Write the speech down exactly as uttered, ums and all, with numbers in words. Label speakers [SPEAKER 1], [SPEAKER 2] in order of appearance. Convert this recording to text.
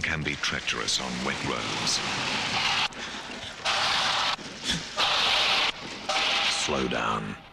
[SPEAKER 1] can be treacherous on wet roads. Slow down.